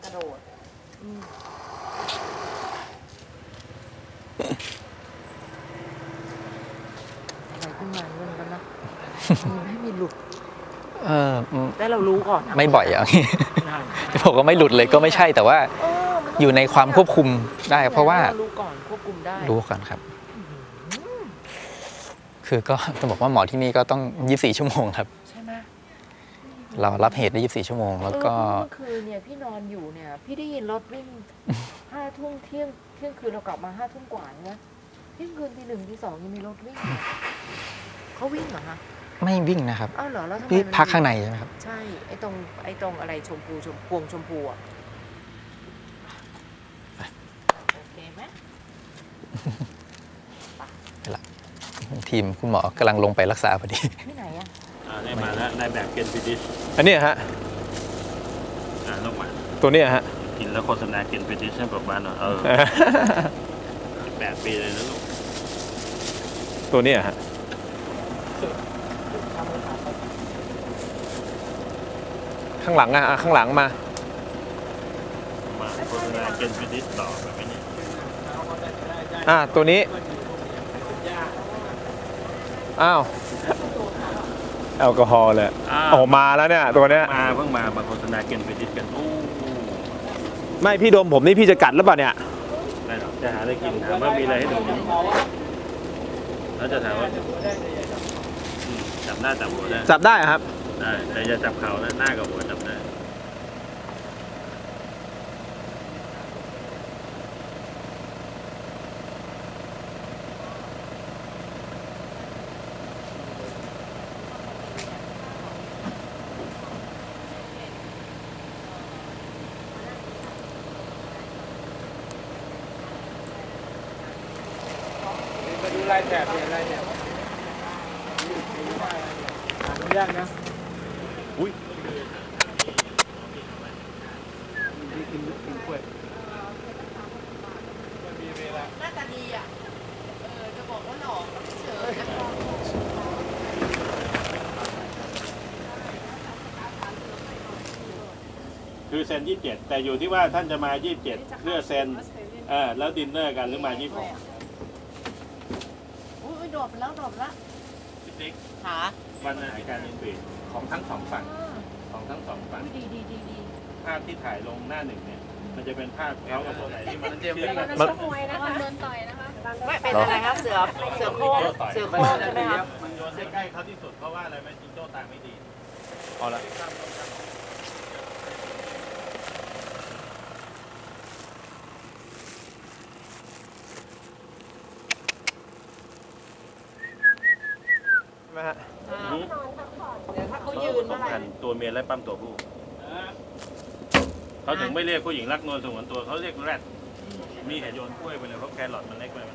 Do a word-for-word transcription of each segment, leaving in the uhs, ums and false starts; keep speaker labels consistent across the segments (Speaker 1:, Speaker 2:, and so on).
Speaker 1: ระโดดอะไรขึ้นมาเรื่องกันนะมีไม่มีหลุด
Speaker 2: เออ
Speaker 1: แต่เรารู้ก่อน
Speaker 2: ไม่บ่อยอย่างนี้จะบอกว่าไม่หลุดเลยก็ไม่ใช่แต่ว่าอยู่ในความควบคุมได้เพราะว่า
Speaker 1: รู้ก่อนควบคุมได้
Speaker 2: รู้ก่อนครับคือก็ต้องบอกว่าหมอที่นี่ก็ต้องยี่สิบสี่ชั่วโมงครับ
Speaker 1: ใช่ไหม
Speaker 2: เรารับเหตุได้ยี่สิบสี่ชั่วโมงแล้วก็
Speaker 1: เมื่อคืนเนี่ยพี่นอนอยู่เนี่ยพี่ได้ยินรถวิ่งห้าทุ่มเที่ยงเที่ยงคืนเรากลับมาห้าทุ่มกว่าใช่ไหมเที่ยงคืนทีหนึ่งทีสองยังมีรถวิ่งเขาวิ่งเหรอคะ
Speaker 2: ไม่วิ่งนะครับ
Speaker 1: อ้าวเหรอแล้วทำไม
Speaker 2: พี่พักข้างในใช่ไหมครับ
Speaker 1: ใช่ไอ้ตรงไอ้ตรงอะไรชมพูชมพวงชมพูอ่ะโอเคไหม
Speaker 2: ไปละทีมคุณหมอกำลังลงไปรักษาพอดี
Speaker 1: ที่ไหนอ่ะ
Speaker 3: อ่าได้มาแล้วนายแบบเกนฟิดิช
Speaker 4: อันนี้ฮะ
Speaker 3: อ่าลงมา
Speaker 4: ตัวนี้ฮะ
Speaker 3: กินแล้วโฆษณาเกนฟิดิชให้แบบว่าเนาะเออสิบแปดปีเลยนะลูก
Speaker 4: ตัวนี้ฮะข้างหลังอ่ะข้างหลังมา
Speaker 3: มาโฆษณาเกนฟิดิชต่อแบบนี้
Speaker 4: อ่าตัวนี้อ้าวแอลกอฮอล์เลยโอ้มาแล้วเนี่ยตัวเนี้ย
Speaker 3: มาเพิ่งมามาโฆษณาเกนฟิดิชกันโอ้
Speaker 4: ไม่พี่ดมผมนี่พี่จะกัดหรือเปล่าเนี่ย
Speaker 3: ไม่หรอกจะหาอะไรกินถามว่ามีอะไรให้ดูแล้วจะถามว่าจับหน้าจับหัวได้
Speaker 4: จับได้ครับ
Speaker 3: ได้แต่อย่าจับเข่านะหน้ากับหัวจับได้
Speaker 4: ดูลายแถบเป็นอะไรเนี่ยยากนะอุ้ยกินกินกล้วย
Speaker 1: หน้าตาดีอ่ะเออจะบอกว่าหล่อเฉย
Speaker 3: คือเซ็นยี่สิบเจ็ดแต่อยู่ที่ว่าท่านจะมายี่สิบเจ็ดเพื่อเซ็นเออแล้วดินเนอร์กันหรือมายี่สิบหก
Speaker 1: โดดไปแล้วโดดแล้ว
Speaker 3: พี่ติ๊ก
Speaker 1: หา
Speaker 3: วันนาฬิกาอินฟินของทั้งสองฝั่งของทั้งสองฝั่ง
Speaker 1: ดีดีดีดี
Speaker 3: ภาพที่ถ่ายลงหน้าหนึ่งเนี่ยมันจะเป็นภาพเขากับตัวไหนที่มันเชื่อมกัน
Speaker 5: มันมวยนะคะโดนต่อยนะคะ
Speaker 1: ไม่เป็นอะไรครับเสือเสือโค้งเสือโค้งใช่ไหมครับ
Speaker 3: มันโยนใกล้ๆเขาที่สุดเพราะว่าอะไรไหมจิงโจ้ตาไม่ดี
Speaker 4: เอาละ
Speaker 3: ฮะ
Speaker 1: ถ้าเขายืนเมื่อไหร่
Speaker 3: ตัวเมียและปั้มตัวผู้เขาถึงไม่เรียกผู้หญิงรักนวลสงวนตัวเขาเรียกแรดมีเหตุโยนกล้วยไปเลยเพราะแครอทมันเล็กไป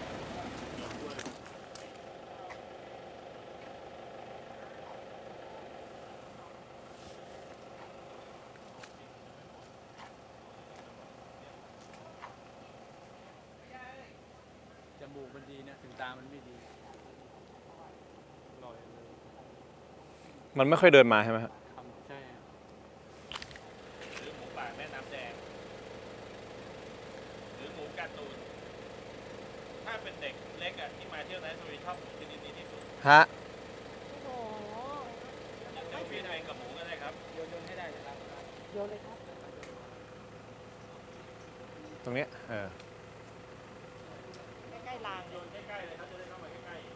Speaker 4: จมูกมันดีนะถึงตามันไม่ดีมันไม่ค่อยเดินมาใช่ไหมครับ
Speaker 3: ใช่หรือหมูป่าแม่น้ำแดงหรือหมูการ์ตูนถ้าเป็นเด็กเล็กอ่ะที่มาเที่ยวไหนสุริชอบหมูชนิดนี้ที่สุด
Speaker 4: ฮะ
Speaker 1: โอ้โห
Speaker 3: เดี๋ยวพี่ทำกับหมูก็ได้ครับโยนโยนให้ได้เลยครับ
Speaker 1: โยนเลยครับ
Speaker 4: ตรงนี้เออ
Speaker 1: ใกล้ๆราง
Speaker 3: โยนใกล้ๆเลยเขาจะได้เข้ามาใกล้ๆ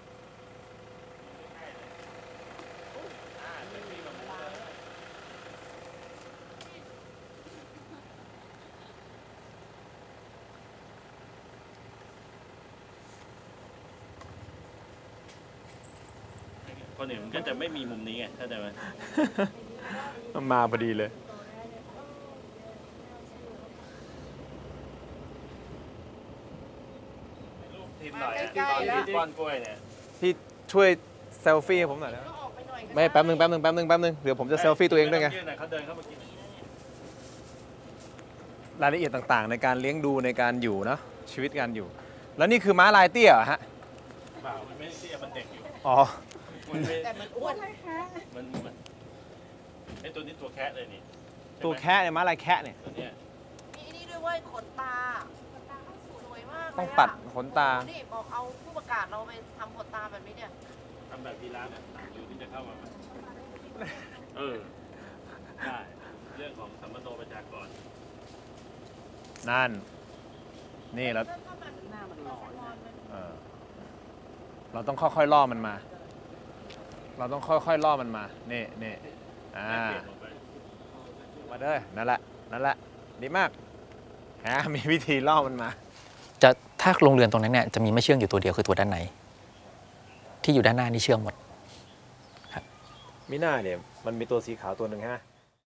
Speaker 3: คนอื่นมันก็จะไม่มีมุมนี้ไงเข้าใจไหม
Speaker 4: มันมาพอดีเลย
Speaker 3: รูปทีมหน่อยตอนที่ป้อนกล้วยเนี่ย
Speaker 4: พี่ช่วยเซลฟี่ให้ผมหน่อยนะไม่แป๊บนึงแป๊บนึงแป๊บนึงแป๊บนึงเดี๋ยวผมจะเซลฟี่ตัวเองด้วยไง
Speaker 3: เขาเดินเข้ามากิน
Speaker 4: รายละเอียดต่างๆในการเลี้ยงดูในการอยู่เนาะชีวิตการอยู่แล้วนี่คือม้าลายเตี้ยเหรอฮะ
Speaker 3: เปล่ามันไม่เตี้ยมันเด็กอยู่
Speaker 4: อ๋อ
Speaker 1: แต่มันอ้วน
Speaker 3: มันมันไอตัวนี้ตัวแคะเลยนี่
Speaker 4: ตัวแคะเนี่ยม้าลายแคะเนี่ย
Speaker 3: ตัวเนี้ย
Speaker 4: ต้องปัดขนตา
Speaker 1: นี่บอกเอาผู้ประกาศเราไปทำขนตาแบบนี้เนี่ย
Speaker 3: ทำแบบทีร้านเนี่ยอยู่ที่จะเข้ามาไหมเออได้เรื่องของสัมมโนประชากร
Speaker 4: นั่น นี่เรา
Speaker 1: หน้ามันหล่อ
Speaker 4: เออเราต้องค่อยๆล่อมันมา เราต้องค่อยๆล่อมันมา นี่นี่อ่า
Speaker 3: เปลี่ยนลงไป
Speaker 4: มาเด้อนั่นแหละ นั่นแหละ ดีมากฮะมีวิธีล่อมันมา
Speaker 2: จะถ้าโรงเรือนตรงนั้นเนี่ยจะมีไม่เชื่องอยู่ตัวเดียวคือตัวด้านในที่อยู่ด้านหน้านี่เชื่องหมด
Speaker 4: มีหน้าเนี่ย มันมีตัวสีขาวตัวหนึ่งฮะ